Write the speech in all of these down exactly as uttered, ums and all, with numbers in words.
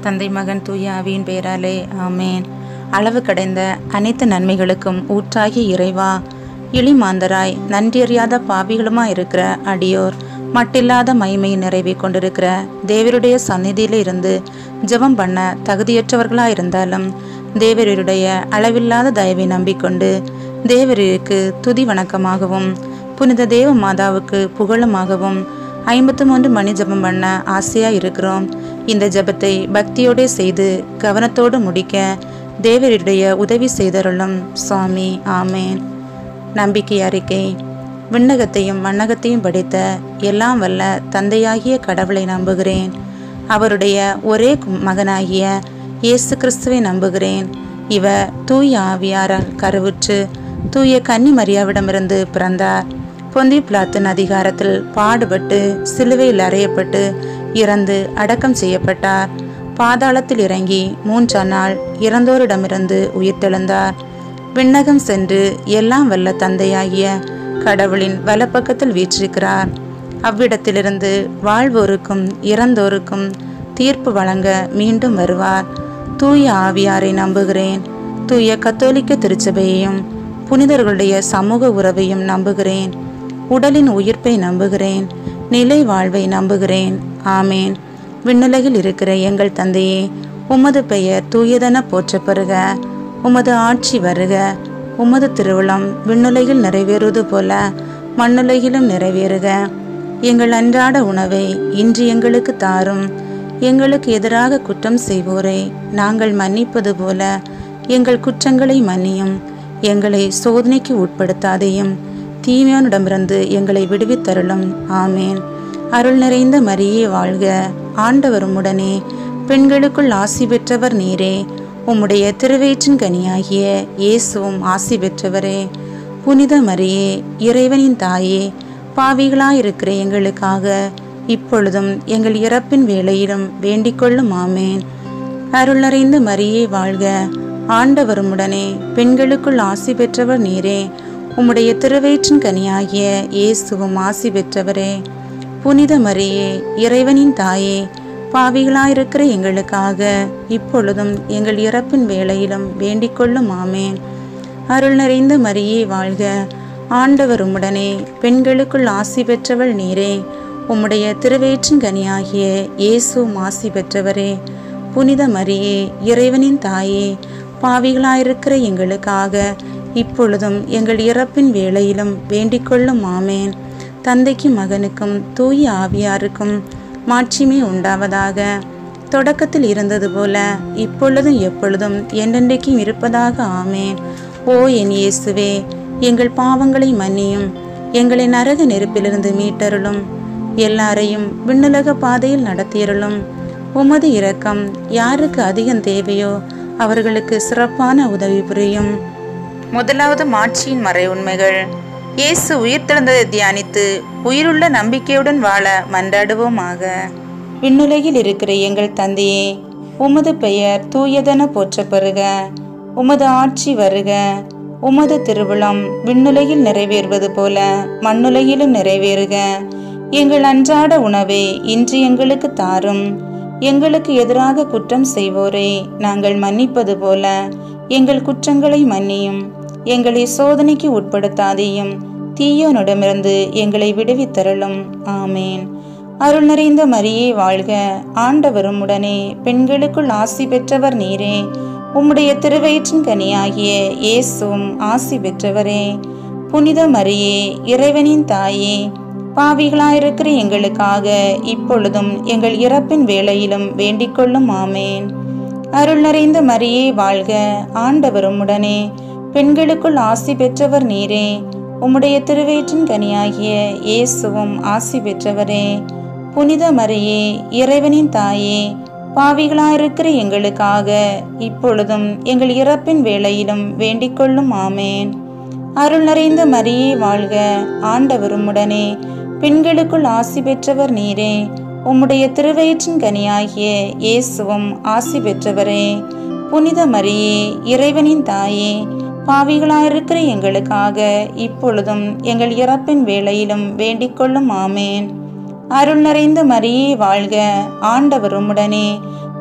தந்தை மகன் தூய ஆவியின் பெயராலே ஆமேன். அளவு கடைந்த அனைத்து நன்மைகளுக்கும் ஊற்றாகிய இறைவா, இளிமாந்தராய் நன்றியறியாத பாவிகளுமா இருக்கிற அடியோர் மட்டில்லாத மகிமையை நிறைவே கொண்டிருக்கிற தேவருடைய சந்நிதியில இருந்து ஜெபம் பண்ண தகுதியற்றவர்களா இருந்தாலும் தேவருடைய அளவில்லாத தயவை நம்பிக்கொண்டு தேவருக்கு துதி வணக்கமாகவும் புனித தேவ மாதாவுக்கு புகழுமாகவும் ஐம்பத்தி மூன்று மணி ஜெபம் பண்ண ஆசையா இருக்கிறோம். இந்த ஜெபத்தை பக்தியோடு செய்து கவனத்தோடு முடிக்க தேவருடைய உதவி செய்தருளும் சுவாமி. ஆமேன். நம்பிக்கை அறிக்கை. விண்ணகத்தையும் மண்ணகத்தையும் படைத்த எல்லாம் வல்ல தந்தையாகிய கடவுளை நம்புகிறேன். அவருடைய ஒரே மகனாகிய இயேசு கிறிஸ்துவை நம்புகிறேன். இவர் தூய ஆவியாரால் கருவுற்று தூய கன்னி மரியாவிடமிருந்து பிறந்தார். பொந்தி பிலாத்தின் அதிகாரத்தில் பாடுபட்டு சிலுவையில் அறையப்பட்டு இறந்து அடக்கம் செய்யப்பட்டார். பாதாளத்தில் இறங்கி மூன்றாம் நாள் இறந்தோரிடமிருந்து உயிர்த்தெழுந்தார். விண்ணகம் சென்று எல்லாம் வல்ல தந்தையாகிய கடவுளின் வலப்பக்கத்தில் வீற்றிருக்கிறார். அவ்விடத்திலிருந்து வாழ்வோருக்கும் இறந்தோருக்கும் தீர்ப்பு வழங்க மீண்டும் வருவார். தூய ஆவியாரை நம்புகிறேன். தூய கத்தோலிக்க திருச்சபையையும் புனிதர்களுடைய சமூக உறவையும் நம்புகிறேன். உடலின் உயிர்ப்பை நம்புகிறேன். நிலை வாழ்வை நம்புகிறேன். ஆமேன். விண்ணுலகில் இருக்கிற எங்கள் தந்தையே, உமது பெயர் தூயதென போற்றப்பெறுக. உமது ஆட்சி வருக. உமது திருவுளம் விண்ணுலகில் நிறைவேறுவது போல மண்ணுலகிலும் நிறைவேறுக. எங்கள் அன்றாட உணவை இன்று எங்களுக்கு தாரும். எங்களுக்கு எதிராக குற்றம் செய்வோரை நாங்கள் மன்னிப்பது போல எங்கள் குற்றங்களை மன்னியும். எங்களை சோதனைக்கு உட்படுத்தாதையும் தீமையோனிடமிருந்து எங்களை விடுவித்தருளும். ஆமேன். அருள் நிறைந்த மரியே வாழ்க. ஆண்டவர் உம்முடனே, பெண்களுக்குள் ஆசி பெற்றவர் நீரே. உம்முடைய திருவயிற்றின் கனியாகிய இயேசுவும் ஆசி பெற்றவரே. புனித மரியே, இறைவனின் தாயே, பாவிகளாயிருக்கிற எங்களுக்காக இப்பொழுதும் எங்கள் இறப்பின் வேளையிலும் வேண்டிக் கொள்ளும். ஆமேன். அருள் நிறைந்த மரியே வாழ்க. ஆண்டவர் உம்முடனே, பெண்களுக்குள் ஆசி பெற்றவர் நீரே. உம்முடைய திருவயிற்றின் கனியாகிய இயேசுவும் ஆசி பெற்றவரே. புனித மரியே, இறைவனின் தாயே, பாவிகளாயிருக்கிற எங்களுக்காக இப்பொழுதும் எங்கள் இறப்பின் வேளையிலும் வேண்டிக் கொள்ளும். ஆமேன். அருள் நிறைந்த மரியே வாழ்க. ஆண்டவர் உம்முடனே, பெண்களுக்குள் ஆசி பெற்றவள் நீரே. உம்முடைய திருவயிற்றின் கனியாகிய இயேசுவும் ஆசி பெற்றவரே. புனித மரியே, இறைவனின் தாயே, பாவிகளாயிருக்கிற எங்களுக்காக இப்பொழுதும் எங்கள் இறப்பின் வேளையிலும் வேண்டிக் கொள்ளும். ஆமேன். தந்தைக்கும் மகனுக்கும் தூய ஆவியாருக்கும் மாட்சிமை உண்டாவதாக. தொடக்கத்தில் இருந்தது போல இப்பொழுதும் எப்பொழுதும் என்றென்றைக்கும் இருப்பதாக. ஆமேன். ஓ என் இயேசுவே, எங்கள் பாவங்களை மன்னியும். எங்களை நரக நெருப்பிலிருந்து மீட்டருளும். எல்லாரையும் விண்ணுலக பாதையில் நடத்தியருளும். உமது இரக்கம் யாருக்கு அதிகம் தேவையோ அவர்களுக்கு சிறப்பான உதவி புரியும். முதலாவது மாட்சியின் மறை உண்மைகள். இயேசு உயிர்த்தெழுந்ததை தியானித்து உயிருள்ள நம்பிக்கையுடன் வாழ மன்றாடுவோமாக. விண்ணுலகில் இருக்கிற எங்கள் தந்தையே, உமது பெயர் தூயதென போற்றப்பெறுக. உமது ஆட்சி வருக. உமது திருவுளம் விண்ணுலகில் நிறைவேறுவது போல மண்ணுலகிலும் நிறைவேறுக. எங்கள் அன்றாட உணவை இன்று எங்களுக்கு தாரும். எங்களுக்கு எதிராக குற்றம் செய்வோரை நாங்கள் மன்னிப்பது போல எங்கள் குற்றங்களை மன்னியும். எங்களை சோதனைக்கு உட்படுத்தாதையும் தீயோனிடமிருந்து எங்களை விடுவித்தருளும். ஆமேன். அருள் நிறைந்த மரியே வாழ்க. ஆண்டவர் உம்முடனே, பெண்களுக்குள் ஆசி பெற்றவர் நீரே. உம்முடைய திருவயிற்றின் கனியாகிய இயேசுவும் ஆசி பெற்றவரே. புனித மரியே, இறைவனின் தாயே, பாவிகளாயிருக்கிற எங்களுக்காக இப்பொழுதும் எங்கள் இறப்பின் வேளையிலும் வேண்டிக் கொள்ளும். ஆமேன். அருள் நிறைந்த மரியே வாழ்க. ஆண்டவர் உம்முடனே, பெண்களுக்குள் ஆசி பெற்றவர் நீரே. உம்முடைய திருவயிற்றின் கனியாகிய இயேசுவும் ஆசி பெற்றவரே. புனித மரியே, இறைவனின் தாயே, பாவிகளாயிருக்கிற எங்களுக்காக இப்பொழுதும் எங்கள் இறப்பின் வேளையிலும் வேண்டிக் கொள்ளும். ஆமேன். அருள் நிறைந்த மரியே வாழ்க. ஆண்டவர் உம்முடனே, பெண்களுக்குள் ஆசி பெற்றவர் நீரே. உம்முடைய திருவயிற்றின் கனியாகிய இயேசுவும் ஆசி பெற்றவரே. புனித மரியே, இறைவனின் தாயே, பாவிகளாயிருக்கிற எங்களுக்காக இப்பொழுதும் எங்கள் இறப்பின் வேளையிலும் வேண்டிக் கொள்ளும். ஆமேன். அருள் நிறைந்த மரியே வாழ்க. ஆண்டவர் உம்முடனே,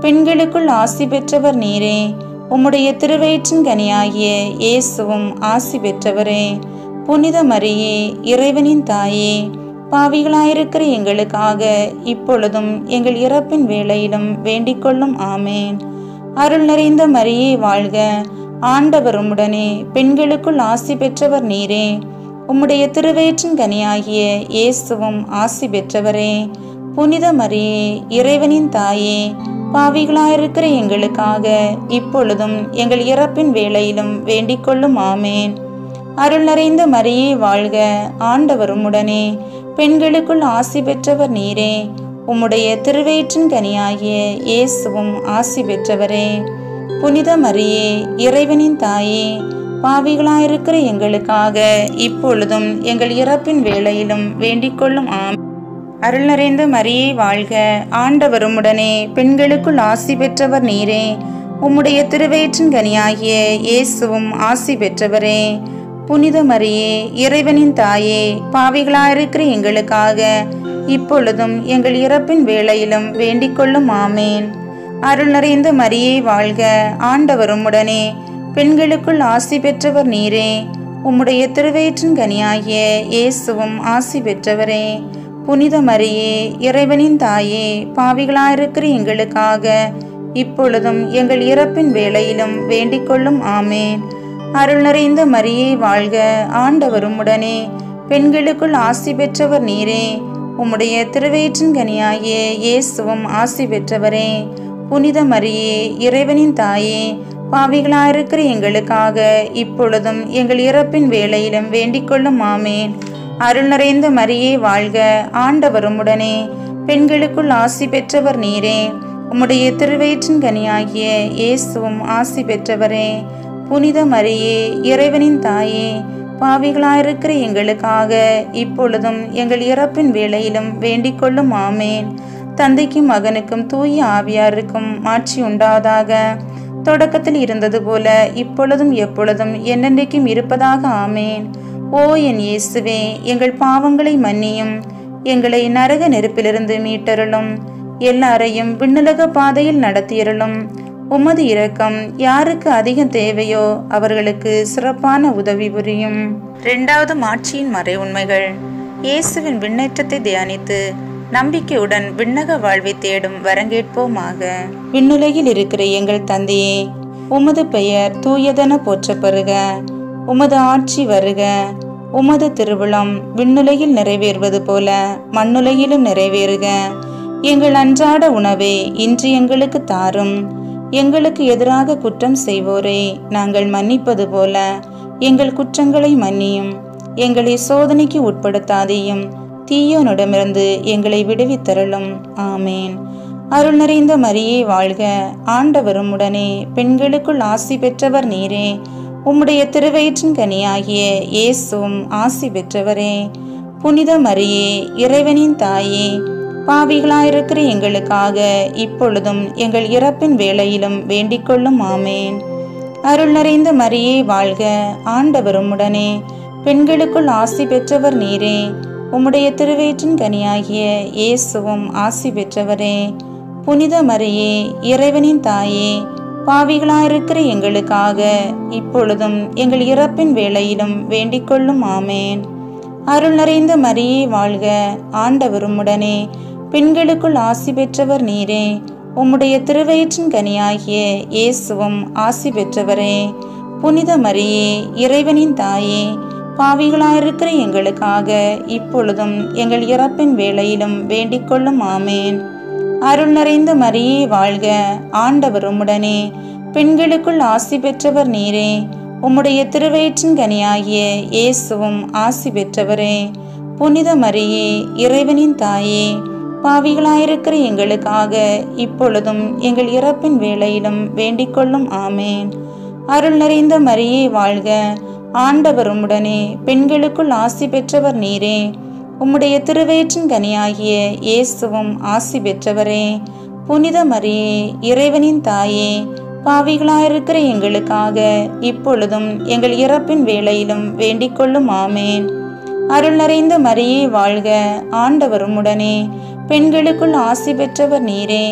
பெண்களுக்குள் ஆசி பெற்றவர் நீரே. உம்முடைய திருவயிற்றின் கனியாகிய இயேசுவும் ஆசி பெற்றவரே. புனித மரியே, இறைவனின் தாயே, பாவிகளாயிருக்கிற எங்களுக்காக இப்பொழுதும் எங்கள் இறப்பின் வேளையிலும் வேண்டிக்கொள்ளும். ஆமேன். அருள் நிறைந்த மரியே வாழ்க. ஆண்டவர் உம்முடனே, பெண்களுக்குள் ஆசி பெற்றவர் நீரே. உம்முடைய திருவயிற்றின் கனியாகிய இயேசுவும் ஆசி பெற்றவரே. புனித மரியே, இறைவனின் தாயே, பாவிகளாயிருக்கிற எங்களுக்காக இப்பொழுதும் எங்கள் இறப்பின் வேளையிலும் வேண்டிக்கொள்ளும். ஆமேன். அருள் நிறைந்த மரியே வாழ்க. ஆண்டவர் உம்முடனே, பெண்களுக்குள் ஆசி பெற்றவர் நீரே. உம்முடைய திருவயிற்றின் கனியாகிய இயேசுவும் ஆசி பெற்றவரே. புனித மரியே, இறைவனின் தாயே, பாவிகளாயிருக்கிற எங்களுக்காக இப்பொழுதும் எங்கள் இறப்பின் வேளையிலும் வேண்டிக்கொள்ளும். ஆம். அருள் நிறைந்த மரியே வாழ்க. ஆண்டவர் உம்முடனே, பெண்களுக்குள் ஆசி பெற்றவர் நீரே. உம்முடைய திருவயிற்றின் கனியாகிய இயேசுவும் ஆசி பெற்றவரே. புனித மரியே, இறைவனின் தாயே, பாவிகளாயிருக்கிற எங்களுக்காக இப்பொழுதும் எங்கள் இறப்பின் வேளையிலும் வேண்டிக்கொள்ளும். ஆமேன். அருள் நிறைந்த மரியே வாழ்க. ஆண்டவர் உம்முடனே, பெண்களுக்குள் ஆசி பெற்றவர் நீரே. உம்முடைய திருவயிற்றின் கனியாகிய இயேசுவும் ஆசி பெற்றவரே. புனித மரியே, இறைவனின் தாயே, பாவிகளாயிருக்கிற எங்களுக்காக இப்பொழுதும் எங்கள் இறப்பின் வேளையிலும் வேண்டிக்கொள்ளும். ஆமேன். அருள் நிறைந்த மரியே வாழ்க. ஆண்டவர் உம்முடனே, பெண்களுக்குள் ஆசி பெற்றவர் நீரே. உம்முடைய திருவயிற்றின் கனியாகிய இயேசுவும் ஆசி பெற்றவரே. புனித மரியே, இறைவனின் தாயே, பாவிகளாயிருக்கிற எங்களுக்காக இப்பொழுதும் எங்கள் இறப்பின் வேளையிலும் வேண்டிக்கொள்ளும். ஆமேன். அருள் நிறைந்த மரியே வாழ்க. ஆண்டவர் உம்முடனே, பெண்களுக்குள் ஆசி பெற்றவர் நீரே. உம்முடைய திருவயிற்றின் கனியாகிய இயேசுவும் ஆசி பெற்றவரே. புனித மரியே, இறைவனின் தாயே, பாவிகளாயிருக்கிற எங்களுக்காக இப்பொழுதும் எங்கள் இறப்பின் வேளையிலும் வேண்டிக்கொள்ளும். ஆமேன். தந்தைக்கும் மகனுக்கும் தூய ஆவியாருக்கும் மாட்சி உண்டாவதாக. தொடக்கத்தில் இருந்தது போல இப்பொழுதும் எப்பொழுதும் என்னென்றைக்கும் இருப்பதாக. ஆமேன். ஓ என் இயேசுவே, எங்கள் பாவங்களை மன்னியும். எங்களை நரக நெருப்பிலிருந்து மீட்டருளும். எல்லாரையும் விண்ணுலக பாதையில் நடத்தியருளும். உமது இரக்கம் யாருக்கு அதிகம் தேவையோ அவர்களுக்கு சிறப்பான உதவி புரியும். இரண்டாவது மாட்சியின் மறை உண்மைகள். இயேசுவின் விண்ணேற்றத்தை தியானித்து நம்பிக்கையுடன் விண்ணக வாழ்வை தேடும் வரங்கேட்போமாக. விண்ணுலகில் இருக்கிற எங்கள் தந்தையே, உமது பெயர் தூயதென போற்றப்பெறுக. உமது ஆட்சி வருக. உமது திருவுளம் விண்ணுலகில் நிறைவேறுவது போல மண்ணுலகிலும் நிறைவேறுக. எங்கள் அன்றாட உணவை இன்று எங்களுக்கு தாரும். எங்களுக்கு எதிராக குற்றம் செய்வோரை நாங்கள் மன்னிப்பது போல எங்கள் குற்றங்களை மன்னியும். எங்களை சோதனைக்கு உட்படுத்தாதேயும், தீயோனிடமிருந்து எங்களை விடுவித்தருளும். ஆமேன். அருள் நிறைந்த மரியே வாழ்க. ஆண்டவர் உம்முடனே, பெண்களுக்குள் ஆசி பெற்றவர் நீரே. உம்முடைய திருவயிற்றின் கனியாகிய இயேசுவும் ஆசி பெற்றவரே. புனித மரியே, இறைவனின் தாயே, பாவிகளாயிருக்கிற எங்களுக்காக இப்பொழுதும் எங்கள் இறப்பின் வேளையிலும் வேண்டிக்கொள்ளும். ஆமேன். அருள் நிறைந்த மரியே வாழ்க. ஆண்டவர் உம்முடனே, பெண்களுக்குள் ஆசி பெற்றவர் நீரே. உம்முடைய திருவயிற்றின் கனியாகிய இயேசுவும் ஆசி பெற்றவரே. புனித மரியே, இறைவனின் தாயே, பாவிகளாயிருக்கிற எங்களுக்காக இப்பொழுதும் எங்கள் இறப்பின் வேளையிலும் வேண்டிக்கொள்ளும். ஆமேன். அருள் நிறைந்த மரியே வாழ்க. ஆண்டவர் உம்முடனே, பெண்களுக்குள் ஆசி பெற்றவர் நீரே. உம்முடைய திருவயிற்றின் கனியாகிய இயேசுவும் ஆசி பெற்றவரே. புனித மரியே, இறைவனின் தாயே, பாவிகளாயிருக்கிற எங்களுக்காக இப்பொழுதும் எங்கள் இறப்பின் வேளையிலும் வேண்டிக்கொள்ளும். ஆமேன். அருள் நிறைந்த மரியே வாழ்க. ஆண்டவர் உம்முடனே, பெண்களுக்குள் ஆசி பெற்றவர் நீரே. உம்முடைய திருவயிற்றின் கனியாகிய இயேசுவும் ஆசி பெற்றவரே. புனித மரியே, இறைவனின் தாயே, பாவிகளாயிருக்கிற எங்களுக்காக இப்பொழுதும் எங்கள் இறப்பின் வேளையிலும் வேண்டிக்கொள்ளும். ஆமேன். அருள் நிறைந்த மரியே வாழ்க. ஆண்டவர் உம்முடனே, பெண்களுக்குள் ஆசி பெற்றவர் நீரே. உம்முடைய திருவயிற்றின் கனியாகிய இயேசுவும் ஆசி பெற்றவரே. புனித மரியே, இறைவனின் தாயே, பாவிகளாயிருக்கிற எங்களுக்காக இப்பொழுதும் எங்கள் இறப்பின் வேளையிலும் வேண்டிக்கொள்ளும். ஆமேன். அருள் நிறைந்த மரியே வாழ்க. ஆண்டவர் உம்முடனே, பெண்களுக்குள் ஆசி பெற்றவர் நீரே.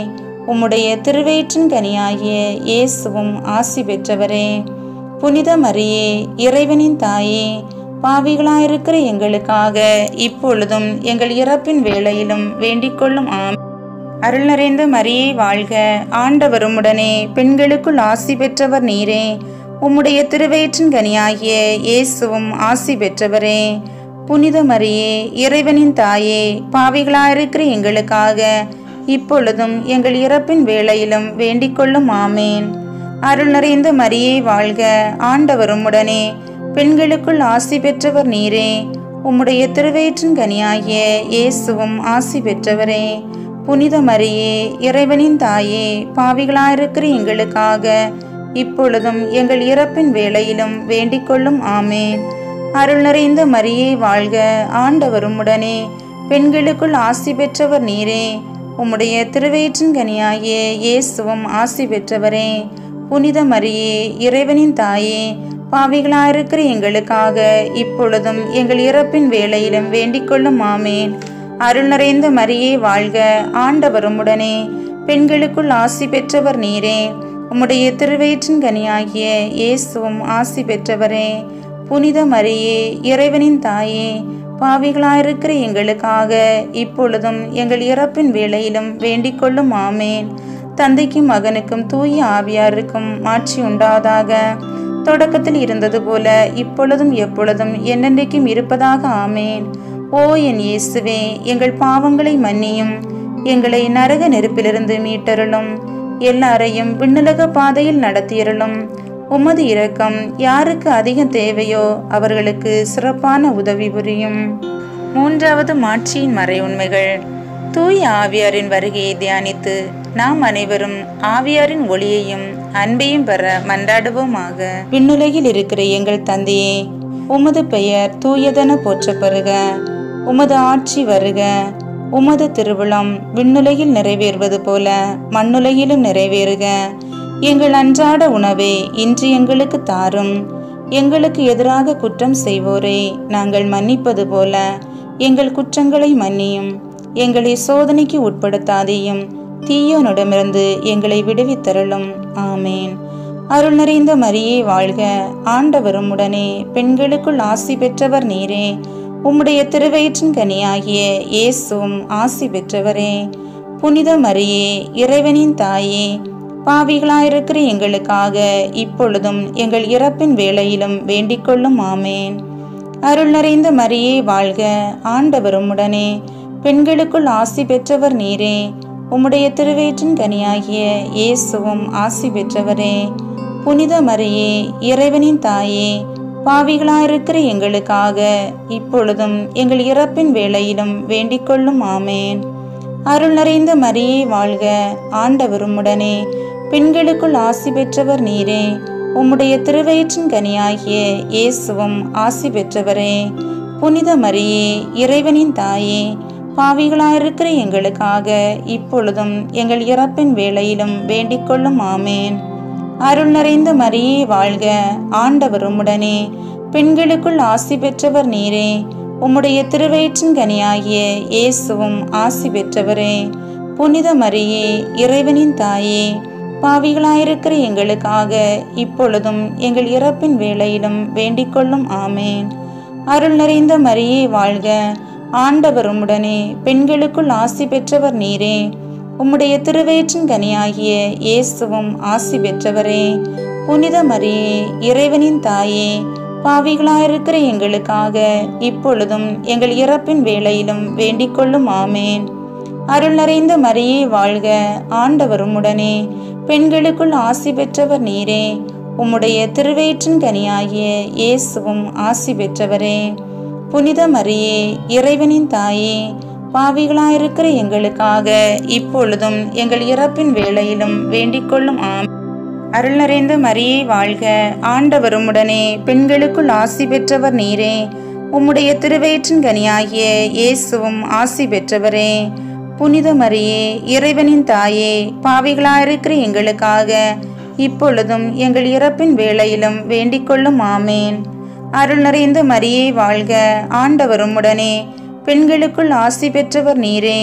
உம்முடைய திருவயிற்றின் கனியாகிய இயேசுவும் ஆசி பெற்றவரே. புனித மரியே, இறைவனின் தாயே, பாவிகளாயிருக்கிற எங்களுக்காக இப்பொழுதும் எங்கள் இறப்பின் வேளையிலும் வேண்டிக் கொள்ளும். ஆம். அருள் நிறைந்த மரியே வாழ்க, ஆண்டவர் உம்முடனே, பெண்களுக்குள் ஆசி பெற்றவர் நீரே. உம்முடைய திருவயிற்றின் கனியாகிய இயேசுவும் ஆசி பெற்றவரே. புனித மரியே, இறைவனின் தாயே, பாவிகளாயிருக்கிற எங்களுக்காக இப்பொழுதும் எங்கள் இறப்பின் வேளையிலும் வேண்டிக் கொள்ளும். ஆமேன். அருள் நிறைந்த மரியே வாழ்க, ஆண்டவர் உம்முடனே, பெண்களுக்குள் ஆசி பெற்றவர் நீரே. உம்முடைய திருவயிற்றின் கனியாகிய இயேசுவும் ஆசி பெற்றவரே. புனித மரியே, இறைவனின் தாயே, பாவிகளாயிருக்கிற எங்களுக்காக இப்பொழுதும் எங்கள் இறப்பின் வேளையிலும் வேண்டிக் கொள்ளும். ஆமேன். அருள் நிறைந்த மரியே வாழ்க, ஆண்டவர் உம்முடனே, பெண்களுக்குள் ஆசி பெற்றவர் நீரே. உம்முடைய திருவயிற்றின் கனியாகிய இயேசுவும் ஆசி பெற்றவரே. புனித மரியே, இறைவனின் தாயே, பாவிகளாயிருக்கிற எங்களுக்காக இப்பொழுதும் எங்கள் இறப்பின் வேளையிலும் வேண்டிக் கொள்ளும். ஆமேன். அருள் நிறைந்த மரியே வாழ்க, ஆண்டவர் உம்முடனே, பெண்களுக்குள் ஆசி பெற்றவர் நீரே. உம்முடைய திருவயிற்றின் கனியாகிய இயேசுவும் ஆசி பெற்றவரே. புனித மரியே, இறைவனின் தாயே, பாவிகளாயிருக்கிற எங்களுக்காக இப்பொழுதும் எங்கள் இறப்பின் வேளையிலும் வேண்டிக் கொள்ளும். ஆமேன். தந்தைக்கும் மகனுக்கும் தூய ஆவியாருக்கும் மாட்சி உண்டாதாக. தொடக்கத்தில் இருந்தது போல இப்பொழுதும் எப்பொழுதும் என்னென்றைக்கும் இருப்பதாக. ஆமேன். ஓ என் இயேசுவே, எங்கள் பாவங்களை மன்னியும், எங்களை நரக நெருப்பிலிருந்து மீட்டருளும், எல்லாரையும் விண்ணுலக பாதையில் நடத்தியருளும். உமது இரக்கம் யாருக்கு அதிகம் தேவையோ அவர்களுக்கு சிறப்பான உதவி புரியும். மூன்றாவது மாட்சியின் மறை உண்மைகள். தூய ஆவியாரின் வருகையை தியானித்து நாம் அனைவரும் ஆவியாரின் ஒளியையும் அன்பையும் பெற மன்றாடுவோமாக. விண்ணுலகில் இருக்கிற எங்கள் தந்தையே, உமது பெயர் தூயதென போற்றப்பெறுக. உமது ஆட்சி வருக. உமது திருவுளம் விண்ணுலகில் நிறைவேறுவது போல மண்ணுலகிலும் நிறைவேறுக. எங்கள் அன்றாட உணவை இன்று எங்களுக்கு தாரும். எங்களுக்கு எதிராக குற்றம் செய்வோரை நாங்கள் மன்னிப்பது போல எங்கள் குற்றங்களை மன்னியும். எங்களை சோதனைக்கு உட்படுத்தாதேயும், தீயோனிடமிருந்து எங்களை விடுவித்தருளும். ஆமேன். அருள் நிறைந்த மரியே வாழ்க, ஆண்டவர் உம்முடனே, பெண்களுக்குள் ஆசி பெற்றவர் நீரே. உம்முடைய திருவயிற்றின் கனியாகிய இயேசுவும் ஆசி பெற்றவரே. புனித மரியே, இறைவனின் தாயே, பாவிகளாயிருக்கிற எங்களுக்காக இப்பொழுதும் எங்கள் இறப்பின் வேளையிலும் வேண்டிக் கொள்ளும். ஆமேன். அருள் நிறைந்த மரியே வாழ்க, ஆண்டவர் உம்முடனே, பெண்களுக்குள் ஆசி பெற்றவர் நீரே. உம்முடைய திருவயிற்றின் கனியாகிய இயேசுவும் ஆசி பெற்றவரே. புனித மரியே, இறைவனின் தாயே, பாவிகளாயிருக்கிற எங்களுக்காக இப்பொழுதும் எங்கள் இறப்பின் வேளையிலும் வேண்டிக் கொள்ளும். ஆமேன். அருள் நிறைந்த மரியே வாழ்க, ஆண்டவர் உம்முடனே, பெண்களுக்குள் ஆசி பெற்றவர் நீரே. உம்முடைய திருவயிற்றின் கனியாகிய இயேசுவும் ஆசி பெற்றவரே. புனித மரியே, இறைவனின் தாயே, பாவிகளாயிருக்கிற எங்களுக்காக இப்பொழுதும் எங்கள் இறப்பின் வேளையிலும் வேண்டிக் கொள்ளும். ஆமேன். அருள் நிறைந்த மரியே வாழ்க, ஆண்டவர் உம்முடனே, பெண்களுக்குள் ஆசி பெற்றவர் நீரே. உம்முடைய திருவயிற்றின் கனியாகிய இயேசுவும் ஆசி பெற்றவரே. புனித மரியே, இறைவனின் தாயே, பாவிகளாயிருக்கிற எங்களுக்காக இப்பொழுதும் எங்கள் இறப்பின் வேளையிலும் வேண்டிக் கொள்ளும். ஆமேன். அருள் நிறைந்த மரியே வாழ்க, ஆண்டவர் உம்முடனே, பெண்களுக்குள் ஆசி பெற்றவர் நீரே. உம்முடைய திருவயிற்றின் கனியாகிய இயேசுவும் ஆசி பெற்றவரே. புனித மரியே, இறைவனின் தாயே, பாவிகளாயிருக்கிற எங்களுக்காக இப்பொழுதும் எங்கள் இறப்பின் வேளையிலும் வேண்டிக் கொள்ளும். ஆமேன். அருள் நிறைந்த மரியே வாழ்க, ஆண்டவர் உம்முடனே, பெண்களுக்குள் ஆசி பெற்றவர் நீரே. உம்முடைய திருவயிற்றின் கனியாகிய இயேசுவும் ஆசி பெற்றவரே. புனித மரியே, இறைவனின் தாயே, பாவிகளாயிருக்கிற எங்களுக்காக இப்பொழுதும் எங்கள் இறப்பின் வேளையிலும் வேண்டிக் கொள்ளும். ஆம். அருள் நிறைந்த மரியே வாழ்க, ஆண்டவர் உம்முடனே, பெண்களுக்குள் ஆசி பெற்றவர் நீரே. உம்முடைய திருவயிற்றின் கனியாகிய இயேசுவும் ஆசி பெற்றவரே. புனித மரியே, இறைவனின் தாயே, பாவிகளாயிருக்கிற எங்களுக்காக இப்பொழுதும் எங்கள் இறப்பின் வேளையிலும் வேண்டிக் கொள்ளும். ஆமேன். அருள் நிறைந்த மரியே வாழ்க, ஆண்டவர் உம்முடனே, பெண்களுக்குள் ஆசி பெற்றவர் நீரே.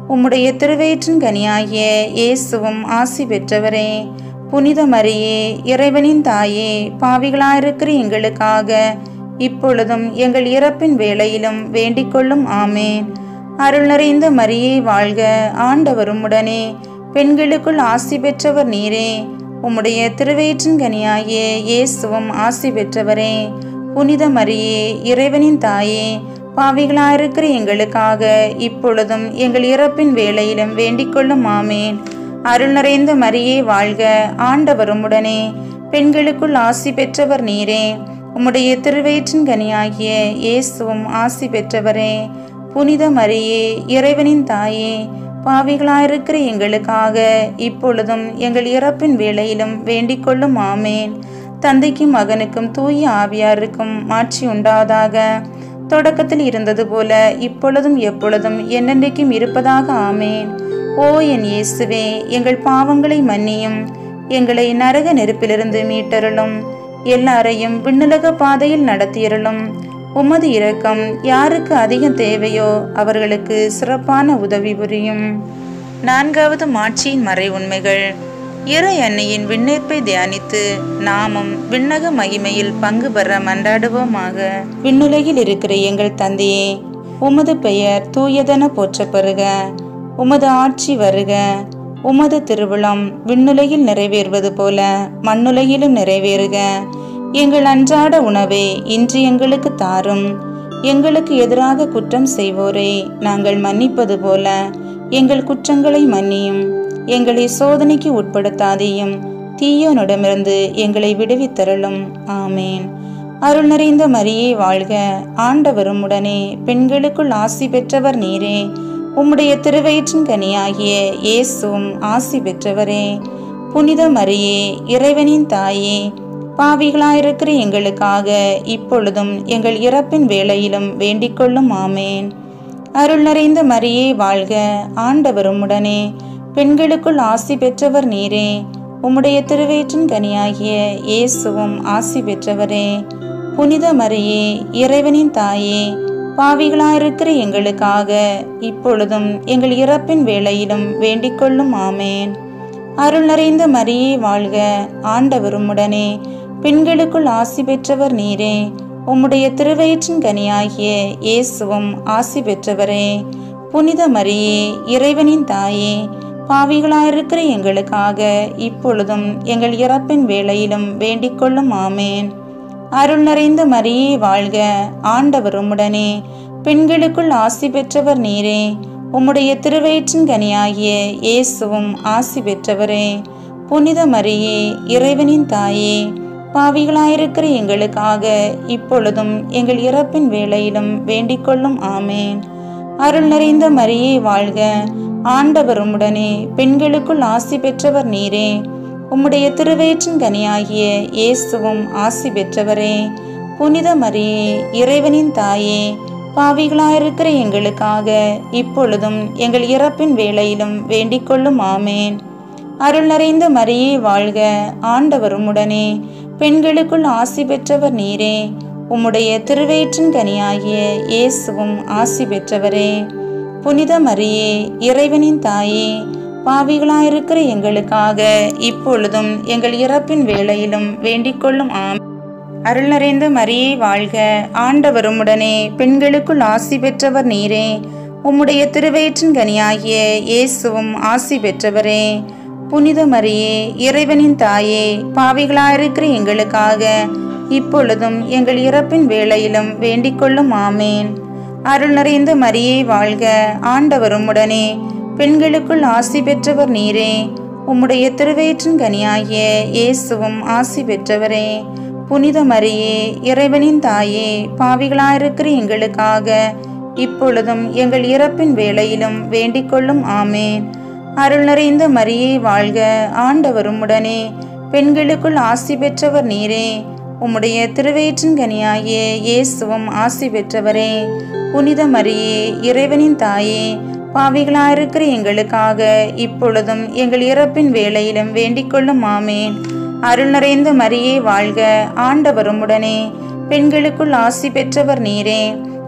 உம்முடைய திருவயிற்றின் கனியாகிய இயேசுவும் ஆசி பெற்றவரே. புனித மரியே, இறைவனின் தாயே, பாவிகளாயிருக்கிற எங்களுக்காக இப்பொழுதும் எங்கள் இறப்பின் வேளையிலும் வேண்டிக் கொள்ளும். ஆமேன். அருள் நிறைந்த மரியே வாழ்க, ஆண்டவர் உம்முடனே, பெண்களுக்குள் ஆசி பெற்றவர் நீரே. உம்முடைய திருவயிற்றின் கனியாகிய இயேசுவும் ஆசி பெற்றவரே. புனித மரியே, இறைவனின் தாயே, பாவிகளாயிருக்கிற எங்களுக்காக இப்பொழுதும் எங்கள் இறப்பின் வேளையிலும் வேண்டிக் கொள்ளும். ஆமேன். அருள் நிறைந்த மரியே வாழ்க, ஆண்டவர் உம்முடனே, பெண்களுக்குள் ஆசி பெற்றவர் நீரே. உம்முடைய திருவயிற்றின் கனியாகிய இயேசுவும் ஆசி பெற்றவரே. புனித மரியே, இறைவனின் தாயே, பாவிகளாயிருக்கிற எங்களுக்காக இப்பொழுதும் எங்கள் இறப்பின் வேளையிலும் வேண்டிக் கொள்ளும். ஆமேன். தந்தைக்கும் மகனுக்கும் தூய ஆவியாருக்கும் மாட்சி உண்டாவதாக. தொடக்கத்தில் இருந்தது போல இப்பொழுதும் எப்பொழுதும் என்னென்றைக்கும் இருப்பதாக. ஆமேன். ஓ என் இயேசுவே, எங்கள் பாவங்களை மன்னியும், எங்களை நரக நெருப்பிலிருந்து மீட்டருளும், எல்லாரையும் விண்ணுலக பாதையில் நடத்தியருளும். உமது இரக்கம் யாருக்கு அதிகம் தேவையோ அவர்களுக்கு சிறப்பான உதவி புரியும். நான்காவது மாட்சியின் மறை உண்மைகள். இறை அன்னையின் விண்ணேற்பை தியானித்து நாமும் விண்ணக மகிமையில் பங்கு பெற மன்றாடுவோமாக. விண்ணுலகில் இருக்கிற எங்கள் தந்தையே, உமது பெயர் தூயதென போற்றப்பெறுக. உமது ஆட்சி வருக. உமது திருவுளம் விண்ணுலகில் நிறைவேறுவது போல மண்ணுலகிலும் நிறைவேறுக. எங்கள் அன்றாட உணவை இன்று எங்களுக்கு தாரும். எங்களுக்கு எதிராக குற்றம் செய்வோரை நாங்கள் மன்னிப்பது போல எங்கள் குற்றங்களை மன்னியும். எங்களை சோதனைக்கு உட்படுத்தாதேயும், தீயோனிடமிருந்து எங்களை விடுவித்தருளும். ஆமேன். அருள் நிறைந்த மரியே வாழ்க, ஆண்டவர் உம்முடனே, பெண்களுக்குள் ஆசி பெற்றவர் நீரே. உம்முடைய திருவயிற்றின் கனியாகிய இயேசுவும் ஆசி பெற்றவரே. புனித மரியே, இறைவனின் தாயே, பாவிகளாயிருக்கிற எங்களுக்காக இப்பொழுதும் எங்கள் இறப்பின் வேளையிலும் வேண்டிக் கொள்ளும். ஆமேன். அருள் நிறைந்த மரியே வாழ்க, ஆண்டவர் உம்முடனே, பெண்களுக்குள் ஆசி பெற்றவர் நீரே. உம்முடைய திருவயிற்றின் கனியாகிய இயேசுவும் ஆசி பெற்றவரே. புனித மரியே, இறைவனின் தாயே, பாவிகளாயிருக்கிற எங்களுக்காக இப்பொழுதும் எங்கள் இறப்பின் வேளையிலும் வேண்டிக் கொள்ளும். ஆமேன். அருள் நிறைந்த மரியே வாழ்க, ஆண்டவர் உம்முடனே, பெண்களுக்குள் ஆசி பெற்றவர் நீரே. உம்முடைய திருவயிற்றின் கனியாகிய இயேசுவும் ஆசி பெற்றவரே. புனித மரியே, இறைவனின் தாயே, பாவிகளாயிருக்கிற எங்களுக்காக இப்பொழுதும் எங்கள் இறப்பின் வேளையிலும் வேண்டிக் கொள்ளும். ஆமேன். அருள் நிறைந்த மரியே வாழ்க, ஆண்டவர் உம்முடனே, பெண்களுக்குள் ஆசி பெற்றவர் நீரே. உம்முடைய திருவயிற்றின் கனியாகிய இயேசுவும் ஆசி பெற்றவரே. புனித மரியே, இறைவனின் தாயே, பாவிகளாயிருக்கிற எங்களுக்காக இப்பொழுதும் எங்கள் இறப்பின் வேளையிலும் வேண்டிக் கொள்ளும். ஆமேன். அருள் நிறைந்த மரியே வாழ்க, ஆண்டவர் உம்முடனே, பெண்களுக்குள் ஆசி பெற்றவர் நீரே. உம்முடைய திருவயிற்றின் கனியாகிய இயேசுவும் ஆசி பெற்றவரே. புனித மரியே, இறைவனின் தாயே, பாவிகளாயிருக்கிற எங்களுக்காக இப்பொழுதும் எங்கள் இறப்பின் வேளையிலும் வேண்டிக் கொள்ளும். ஆமேன். அருள் நிறைந்த மரியே வாழ்க, ஆண்டவர் உம்முடனே, பெண்களுக்குள் ஆசி பெற்றவர் நீரே. உம்முடைய திருவயிற்றின் கனியாகிய இயேசுவும் ஆசி பெற்றவரே. புனித மரியே, இறைவனின் தாயே, பாவிகளாயிருக்கிற எங்களுக்காக இப்பொழுதும் எங்கள் இறப்பின் வேளையிலும் வேண்டிக் கொள்ளும். ஆம். அருள் நிறைந்த மரியே வாழ்க, ஆண்டவர் உம்முடனே, பெண்களுக்குள் ஆசி பெற்றவர் நீரே. உம்முடைய திருவயிற்றின் கனியாகிய இயேசுவும் ஆசி பெற்றவரே. புனித மரியே, இறைவனின் தாயே, பாவிகளாயிருக்கிற எங்களுக்காக இப்பொழுதும் எங்கள் இறப்பின் வேளையிலும் வேண்டிக் கொள்ளும். ஆமேன். அருள் நிறைந்த மரியே வாழ்க, ஆண்டவர் உம்முடனே, பெண்களுக்குள் ஆசி பெற்றவர் நீரே. உம்முடைய திருவயிற்றின் கனியாகிய இயேசுவும் ஆசி பெற்றவரே. புனித மரியே, இறைவனின் தாயே, பாவிகளாயிருக்கிற எங்களுக்காக இப்பொழுதும் எங்கள் இறப்பின் வேளையிலும் வேண்டிக் கொள்ளும். ஆமேன். அருள் நிறைந்த மரியே வாழ்க, ஆண்டவர் உம்முடனே, பெண்களுக்குள் ஆசி பெற்றவர் நீரே. உம்முடைய திருவயிற்றின் கனியாகிய இயேசுவும் ஆசி பெற்றவரே. புனித மரியே, இறைவனின் தாயே, பாவிகளாயிருக்கிற எங்களுக்காக இப்பொழுதும் எங்கள் இறப்பின் வேளையிலும் வேண்டிக் கொள்ளும். ஆமேன். அருள் நிறைந்த மரியே வாழ்க, ஆண்டவர் உம்முடனே, பெண்களுக்குள் ஆசி பெற்றவர் நீரே.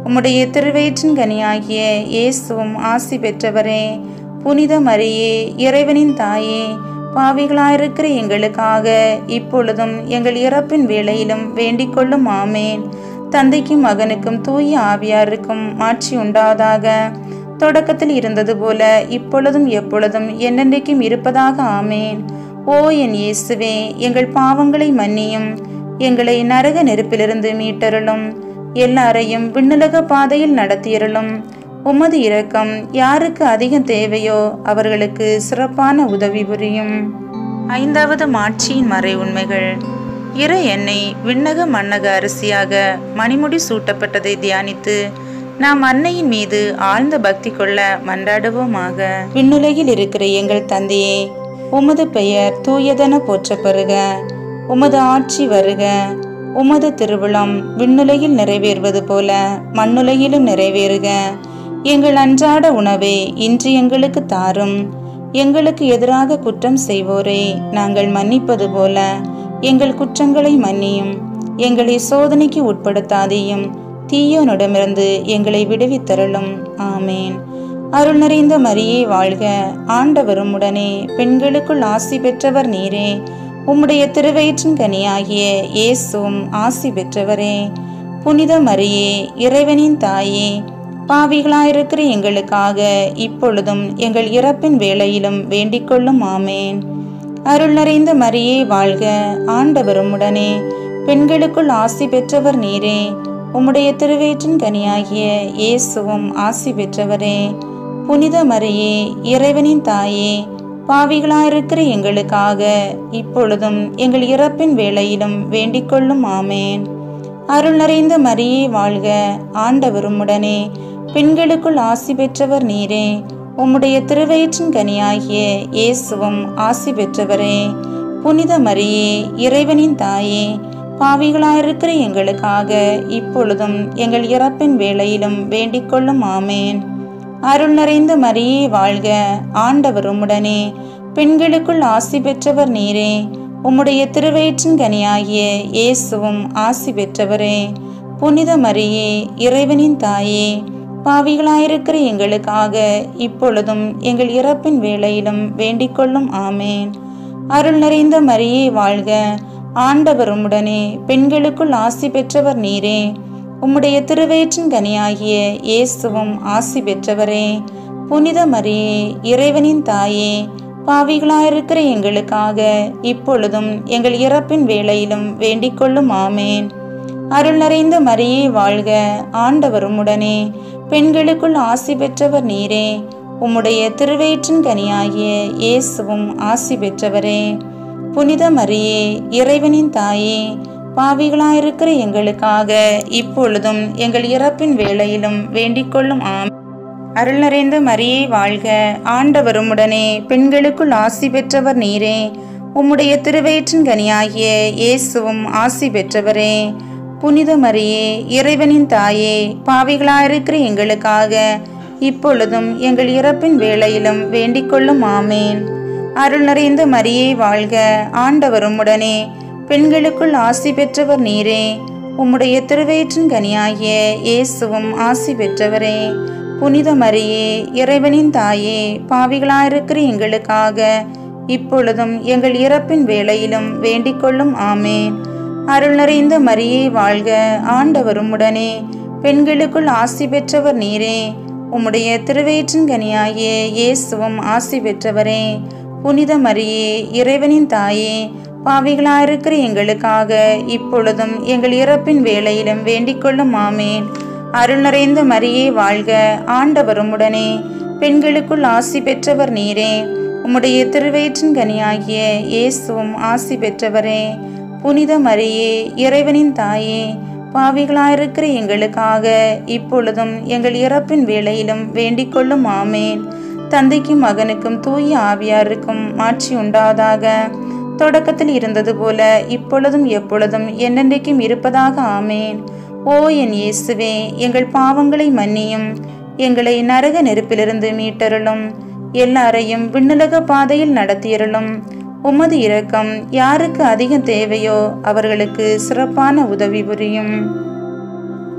உம்முடைய திருவயிற்றின் கனியாகிய இயேசுவும் ஆசி பெற்றவரே. புனித மரியே, இறைவனின் தாயே, பாவிகளாயிருக்கிற எங்களுக்காக இப்பொழுதும் எங்கள் இறப்பின் வேளையிலும் வேண்டிக் கொள்ளும். ஆமேன். தந்தைக்கும் மகனுக்கும் தூய ஆவியாருக்கும் மாட்சி உண்டாவதாக. தொடக்கத்தில் இருந்தது போல இப்பொழுதும் எப்பொழுதும் என்னென்றைக்கும் இருப்பதாக. ஆமேன். ஓ என் இயேசுவே, எங்கள் பாவங்களை மன்னியும், எங்களை நரக நெருப்பிலிருந்து மீட்டருளும், எல்லாரையும் விண்ணுலக பாதையில் நடத்தியருளும். உமது இரக்கம் யாருக்கு அதிகம் தேவையோ அவர்களுக்கு சிறப்பான உதவி புரியும். ஐந்தாவது மாட்சியின் மறை உண்மைகள். இறை எண்ணெய் விண்ணக மண்ணக அரிசியாக மணிமுடி சூட்டப்பட்டதை தியானித்து நாம் அன்னையின் மீது ஆழ்ந்த பக்தி கொள்ள மன்றாடுவோமாக. விண்ணுலகில் இருக்கிற எங்கள் தந்தையே, உமது பெயர் தூயதென போற்றப்பெறுக. உமது ஆட்சி வருக. உமது திருவுளம் விண்ணுலகில் நிறைவேறுவது போல மண்ணுலகிலும் நிறைவேறுக. எங்கள் அன்றாட உணவை இன்று எங்களுக்கு தாரும். எங்களுக்கு எதிராக குற்றம் செய்வோரை நாங்கள் மன்னிப்பது போல எங்கள் குற்றங்களை மன்னியும். எங்களை சோதனைக்கு உட்படுத்தாதேயும், தீயோனிடமிருந்து எங்களை விடுவித்தருளும். ஆமேன். அருள் நிறைந்த மரியே வாழ்க. ஆண்டவரும் உடனே பெண்களுக்குள் ஆசி பெற்றவர் நீரே. உம்முடைய திருவயிற்றின் கனியாகிய இயேசுவும் ஆசி பெற்றவரே. புனித மரியே, இறைவனின் தாயே, பாவிகளாயிருக்கிற எங்களுக்காக இப்பொழுதும் எங்கள் இறப்பின் வேளையிலும் வேண்டிக் கொள்ளும். ஆமேன். அருள் நிறைந்த மரியே வாழ்க. ஆண்டவரும் உடனே பெண்களுக்குள் ஆசி பெற்றவர் நீரே. உம்முடைய திருவயிற்றின் கனியாகிய இயேசுவும் ஆசி பெற்றவரே. புனித மரியே, இறைவனின் தாயே, பாவிகளாயிருக்கிற எங்களுக்காக இப்பொழுதும் எங்கள் இறப்பின் வேளையிலும் வேண்டிக் கொள்ளும். ஆமேன். அருள் நிறைந்த மரியே வாழ்க. ஆண்டவரும் உடனே பெண்களுக்குள் ஆசி பெற்றவர் நீரே. உம்முடைய திருவயிற்றின் கனியாகிய இயேசுவும் ஆசி பெற்றவரே. புனித மரியே, இறைவனின் தாயே, பாவிகளாயிருக்கிற எங்களுக்காக இப்பொழுதும் எங்கள் இறப்பின் வேளையிலும் வேண்டிக் கொள்ளும். ஆமேன். அருள் நிறைந்த மரியே வாழ்க. ஆண்டவரும் உடனே பெண்களுக்குள் ஆசி பெற்றவர் நீரே. உம்முடைய திருவயிற்றின் கனியாகிய இயேசுவும் ஆசி பெற்றவரே. புனித மரியே, இறைவனின் தாயே, பாவிகளாயிருக்கிற எங்களுக்காக இப்பொழுதும் எங்கள் இறப்பின் வேளையிலும் வேண்டிக் கொள்ளும். ஆமேன். அருள் நிறைந்த மரியே வாழ்க. ஆண்டவரும் உடனே பெண்களுக்குள் ஆசி பெற்றவர் நீரே. உம்முடைய திருவயிற்றின் கனியாகிய இயேசுவும் ஆசி பெற்றவரே. புனித மரியே, இறைவனின் தாயே, பாவிகளாயிருக்கிற எங்களுக்காக இப்பொழுதும் எங்கள் இறப்பின் வேளையிலும் வேண்டிக் கொள்ளும். ஆமேன். அருள் நிறைந்த மரியே வாழ்க. ஆண்டவரும் உடனே பெண்களுக்குள் ஆசி பெற்றவர் நீரே. உம்முடைய திருவயிற்றின் கனியாகிய இயேசுவும் ஆசி பெற்றவரே. புனித மரியே, இறைவனின் தாயே, பாவிகளாயிருக்கிற எங்களுக்காக இப்பொழுதும் எங்கள் இறப்பின் வேளையிலும் வேண்டிக் கொள்ளும். ஆம். அருள் நிறைந்த மரியே வாழ்க. ஆண்டவரும் உடனே பெண்களுக்குள் ஆசி பெற்றவர் நீரே. உம்முடைய திருவயிற்றின் கனியாகிய இயேசுவும் ஆசி பெற்றவரே. புனித மரியே, இறைவனின் தாயே, பாவிகளாயிருக்கிற எங்களுக்காக இப்பொழுதும் எங்கள் இறப்பின் வேளையிலும் வேண்டிக் கொள்ளும். ஆமேன். அருள் நிறைந்த மரியே வாழ்க. ஆண்டவரும் உடனே பெண்களுக்குள் ஆசி பெற்றவர் நீரே. உம்முடைய திருவயிற்றின் கனியாகிய இயேசுவும் ஆசி பெற்றவரே. புனித மரியே, இறைவனின் தாயே, பாவிகளாயிருக்கிற எங்களுக்காக இப்பொழுதும் எங்கள் இறப்பின் வேளையிலும் வேண்டிக் கொள்ளும். ஆமேன். அருள் நிறைந்த மரியே வாழ்க. ஆண்டவரும் உடனே பெண்களுக்குள் ஆசி பெற்றவர் நீரே. உம்முடைய திருவயிற்றின் கனியாகிய இயேசுவும் ஆசி பெற்றவரே. புனித மரியே, இறைவனின் தாயே, பாவிகளாயிருக்கிற எங்களுக்காக இப்பொழுதும் எங்கள் இறப்பின் வேளையிலும் வேண்டிக் கொள்ளும். ஆமேன். அருள் நிறைந்த மரியே வாழ்க. ஆண்டவரும் உடனே பெண்களுக்குள் ஆசி பெற்றவர் நீரே. உம்முடைய திருவயிற்றின் கனியாகிய இயேசுவும் ஆசி பெற்றவரே. புனித மரியே, இறைவனின் தாயே, பாவிகளாயிருக்கிற எங்களுக்காக இப்பொழுதும் எங்கள் இறப்பின் வேளையிலும் வேண்டிக் கொள்ளும். ஆமேன். தந்தைக்கும் மகனுக்கும் தூய ஆவியாருக்கும் மாட்சி உண்டாவதாக. தொடக்கத்தில் இருந்தது போல இப்பொழுதும் எப்பொழுதும் என்னென்றைக்கும் இருப்பதாக. ஆமேன். ஓ என் இயேசுவே, எங்கள் பாவங்களை மன்னியும், எங்களை நரக நெருப்பிலிருந்து மீட்டருளும், எல்லாரையும் விண்ணுலக பாதையில் நடத்தியருளும். உமது இரக்கம் யாருக்கு அதிகம் தேவையோ அவர்களுக்கு சிறப்பான உதவி புரியும்.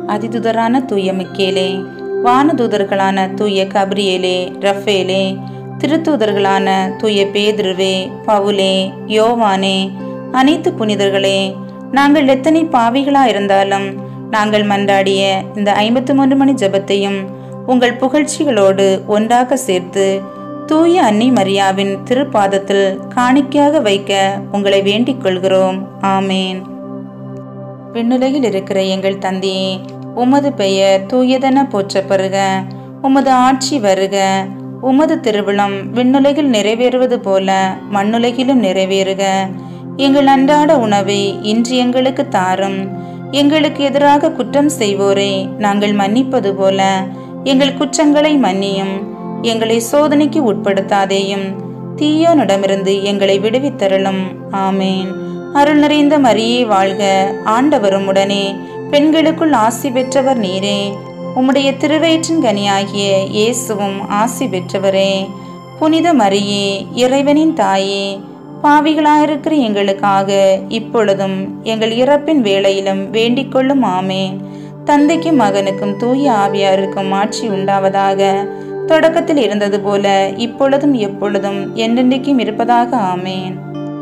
அதிதுதரான தூய மிக்கேலே, வானதூதர்களான தூய கபிரியேலே, ரஃபேலே, திருத்தூதர்களான தூய பேதுருவே, பவுலே, யோவானே, அனைத்து புனிதர்களே, நாங்கள் எத்தனை பாவிகளா இருந்தாலும் நாங்கள் மன்றாடிய இந்த ஐம்பத்தி மூன்று மணி ஜெபத்தையும் உங்கள் புகழ்ச்சிகளோடு ஒன்றாக சேர்த்து தூய அன்னை மரியாவின் திருப்பாதத்தில் காணிக்கையாக வைக்க உங்களை வேண்டிக் கொள்கிறோம். ஆமேன். விண்ணுலகில் இருக்கிற எங்கள் தந்தையே, உமது பெயர் தூயதென போற்றப்பெறுக. உமது ஆட்சி வருக. உமது திருவிழம் விண்ணுலகில் நிறைவேறுவது போல மண்ணுலகிலும் நிறைவேறுக. எங்கள் அன்றாட உணவை இன்று எங்களுக்கு தாரும். எங்களுக்கு எதிராக குற்றம் செய்வோரை நாங்கள் மன்னிப்பது போல எங்கள் குற்றங்களை மன்னியும். எங்களை சோதனைக்கு உட்படுத்தாதேயும், தீயோனிடமிருந்து எங்களை விடுவித்தருளும். ஆமேன். அருள் நிறைந்த மரியே வாழ்க, ஆண்டவரும் உடனே, பெண்களுக்குள் ஆசி பெற்றவர் நீரே. உம்முடைய திருவயிற்றின் கனியாகிய இயேசுவும் ஆசி பெற்றவரே. புனித மரியே, இறைவனின் தாயே, பாவிகளாயிருக்கிற எங்களுக்காக இப்பொழுதும் எங்கள் இறப்பின் வேளையிலும் வேண்டிக் கொள்ளும். ஆமேன். தந்தைக்கும் மகனுக்கும் தூய ஆவியாருக்கும் ஆட்சி உண்டாவதாக. தொடக்கத்தில் இருந்தது போல இப்பொழுதும் எப்பொழுதும் என்றென்றைக்கும் இருப்பதாக. ஆமேன்.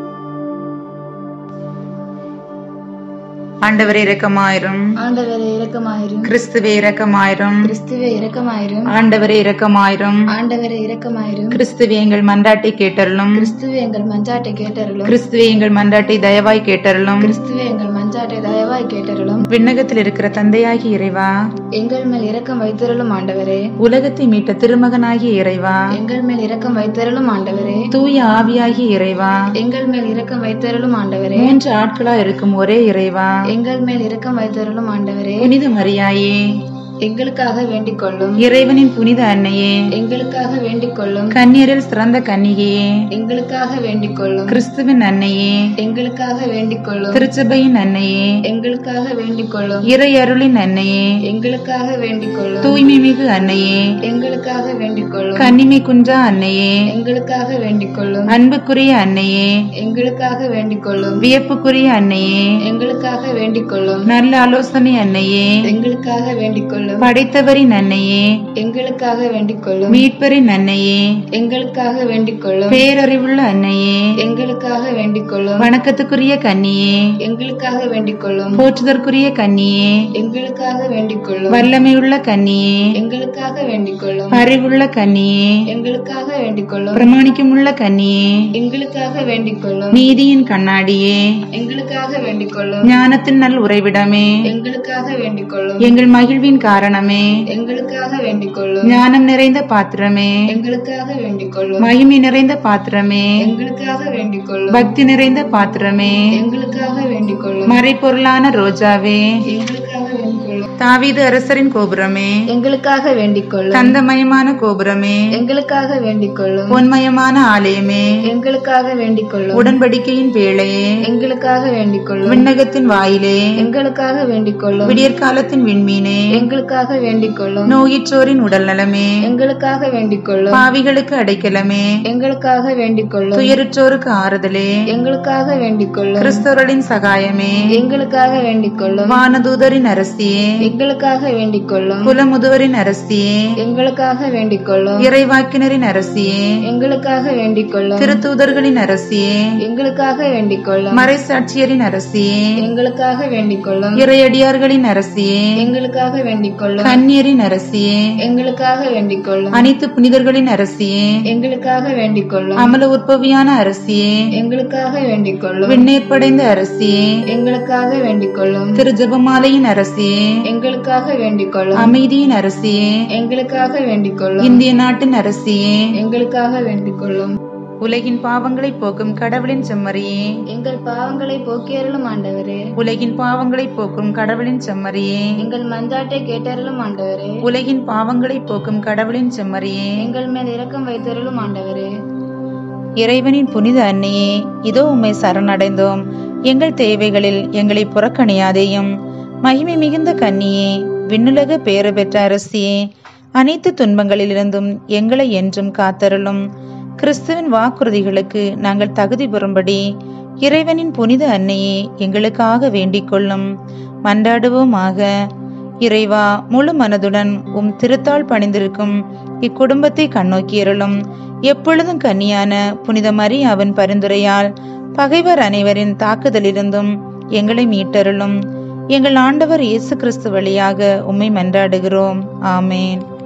ஆண்டவரே இரக்கமாயிரும். ஆண்டவரே இரக்கமாயிரும். கிறிஸ்துவே இரக்கமாயிரும். கிறிஸ்துவே இரக்கமாயிரும். ஆண்டவரே இரக்கமாயிரும். ஆண்டவரே இரக்கமாயிரும். கிறிஸ்துவே எங்கள் மன்றாட்டை கேட்டருளும். கிறிஸ்துவே எங்கள் மன்றாட்டை கேட்டருளும். கிறிஸ்துவே எங்கள் மன்றாட்டை தயவாய் கேட்டருளும். கிறிஸ்துவே எங்கள் மன்றாட்டை தயவாய் கேட்டருளும். விண்ணகத்தில் இருக்கிற தந்தையாகிய இறைவா, எங்கள் மேல் இரக்கம் வைத்தருளும். ஆண்டவரே, உலகத்தை மீட்ட திருமகனாகிய இறைவா, எங்கள் மேல் இரக்கம் வைத்தருளும். ஆண்டவரே, தூய ஆவியாகிய இறைவா, எங்கள் மேல் இரக்கம் வைத்தருளும். ஆண்டவரே, மூன்று ஆட்களா இருக்கும் ஒரே இறைவா, எங்கள் மேல் இரக்கம் வைத்தருளும். ஆண்டவரே, புனித மரியாயே, எங்களுக்காக வேண்டிக் கொள்ளும். இறைவனின் புனித அன்னையே, எங்களுக்காக வேண்டிக் கொள்ளும். கன்னியரில் சிறந்த கன்னிகையே, எங்களுக்காக வேண்டிக் கொள்ளும். கிறிஸ்துவின் அன்னையே, எங்களுக்காக வேண்டிக் கொள்ளும். திருச்சபையின் அன்னையே, எங்களுக்காக வேண்டிக் கொள்ளும். இறை அருளின் அன்னையே, எங்களுக்காக வேண்டிக் கொள்ளும். தூய்மை மிகு அன்னையே, எங்களுக்காக வேண்டிக் கொள்ளும். கன்னிமை குன்றா அன்னையே, எங்களுக்காக வேண்டிக் கொள்ளும். அன்புக்குரிய அன்னையே, எங்களுக்காக வேண்டிக் கொள்ளும். வியப்புக்குரிய அன்னையே, எங்களுக்காக வேண்டிக் கொள்ளும். நல்ல ஆலோசனை அன்னையே, எங்களுக்காக வேண்டிக் கொள்ளும். படைத்தவரின் அன்னையே, எங்களுக்காக வேண்டிக் கொள்ளும். மீட்பரின் அன்னையே, எங்களுக்காக வேண்டிக் கொள்ளும். பேரறிவுள்ள அன்னையே, எங்களுக்காக வேண்டிக் கொள்ளும். வணக்கத்துக்குரிய கன்னியே, எங்களுக்காக வேண்டிக் கொள்ளும். போற்றுதற்குரிய கன்னியே, எங்களுக்காக வேண்டிக் கொள்ளும். வல்லமையுள்ள கன்னியே, எங்களுக்காக வேண்டிக் கொள்ளும். அறிவுள்ள கன்னியே, எங்களுக்காக வேண்டிக் கொள்ளும். பிரமாணிக்கமுள்ள கன்னியே, எங்களுக்காக வேண்டிக் கொள்ளும். நீதியின் கண்ணாடியே, எங்களுக்காக வேண்டிக் கொள்ளும். ஞானத்தின் நல் உறைவிடமே, எங்களுக்காக வேண்டிக் கொள்ளும். எங்கள் மகிழ்வின் காரணமே, எங்களுக்காக வேண்டிக் கொள்ளும். ஞானம் நிறைந்த பாத்திரமே, எங்களுக்காக வேண்டிக் கொள்ளும். மகிமை நிறைந்த பாத்திரமே, எங்களுக்காக வேண்டிக் கொள்ளும். பக்தி நிறைந்த பாத்திரமே, எங்களுக்காக வேண்டிக் கொள்ளும். மறைப்பொருளான ரோஜாவே, எங்களுக்காக வேண்டிக் கொள்ளும். தாவீது அரசரின் கோபுரமே, எங்களுக்காக வேண்டிக் கொள்ளும். தந்தமயமான கோபுரமே, எங்களுக்காக வேண்டிக் கொள்ளும். பொன்மயமான ஆலயமே, எங்களுக்காக வேண்டிக் கொள்ளும். உடன்படிக்கையின் வேளையே, எங்களுக்காக வேண்டிக் கொள்ளும். விண்ணகத்தின் வாயிலே, எங்களுக்காக வேண்டிக் கொள்ளும். விடியற்காலத்தின் விண்மீனே, எங்களுக்காக வேண்டிக் கொள்ளும். நோயிற்றோரின் உடல் நலமே, எங்களுக்காக வேண்டிக் கொள்ளும். பாவிகளுக்கு அடைக்கலமே, எங்களுக்காக வேண்டிக் கொள்ளும். துயருற்றோருக்கு ஆறுதலே, எங்களுக்காக வேண்டிக் கொள்ளும். கிறிஸ்தவர்களின் சகாயமே, எங்களுக்காக வேண்டிக் கொள்ளும். வானதூதரின் அரசியே, எங்களுக்காக வேண்டிக் கொள்ளும். குலமுதுவரின் அரசியே, எங்களுக்காக வேண்டிக் கொள்ளும். இறைவாக்கினரின் அரசியே, எங்களுக்காக வேண்டிக் கொள்ளும். திருத்தூதர்களின் அரசியே, எங்களுக்காக வேண்டிக் கொள்ளும். மறைசாட்சியரின் அரசியே, எங்களுக்காக வேண்டிக் கொள்ளும். இறையடியார்களின் அரசியே, எங்களுக்காக வேண்டிக் கொள்ளும். கன்னியரின் அரசியே, எங்களுக்காக வேண்டிக் கொள்ளும். அனைத்து புனிதர்களின் அரசியே, எங்களுக்காக வேண்டிக் கொள்ளும். அமல உற்பவியான அரசியே, எங்களுக்காக வேண்டிக் கொள்ளும். விண்ணேற்படைந்த அரசியே, எங்களுக்காக வேண்டிக் கொள்ளும். திரு ஜெபமாலையின் அரசியே, எங்களுக்காக வேண்டிக் கொள்ளும். அமைதியின் அரசியே, எங்களுக்காக வேண்டிக் கொள்ளும். இந்திய நாட்டின் அரசியே, எங்களுக்காக வேண்டிக் கொள்ளும். உலகின் பாவங்களை போக்கும் கடவுளின் செம்மறியே, எங்கள் பாவங்களை போக்கியருளும். ஆண்டவரே, உலகின் பாவங்களை போக்கும் கடவுளின் செம்மறியே, எங்கள் மன்றாட்டை கேட்டருளும். ஆண்டவரே, உலகின் பாவங்களை போக்கும் கடவுளின் செம்மறியே, எங்கள் மேல் இரக்கம் வைத்தருளும். ஆண்டவரே, இறைவனின் புனித அன்னையே, இதோ உம்மை சரணடைந்தோம். எங்கள் தேவைகளில் எங்களை புறக்கணியாதேயும். மகிமை மிகுந்த கன்னியே, விண்ணுலக பேறு பெற்ற அரசியே, அனைத்து துன்பங்களிலிருந்தும் எங்களை என்றும் காத்தருளும். கிறிஸ்துவின் வாக்குறுதிகளுக்கு நாங்கள் தகுதி பெறும்படி இறைவனின் புனித அன்னையே, எங்களுக்காக வேண்டிக் கொள்ளும். மன்றாடுவோமாக. இறைவா, முழு மனதுடன் உம் திருத்தாள் பணிந்திருக்கும் இக்குடும்பத்தை கண்ணோக்கியருளும். எப்பொழுதும் கன்னியான புனித மரியாவின் பரிந்துரையால் பகைவர் அனைவரின் தாக்குதலிருந்தும் எங்களை மீட்டருளும். எங்கள் ஆண்டவர் இயேசு கிறிஸ்து வழியாக உம்மை மன்றாடுகிறோம். ஆமேன்.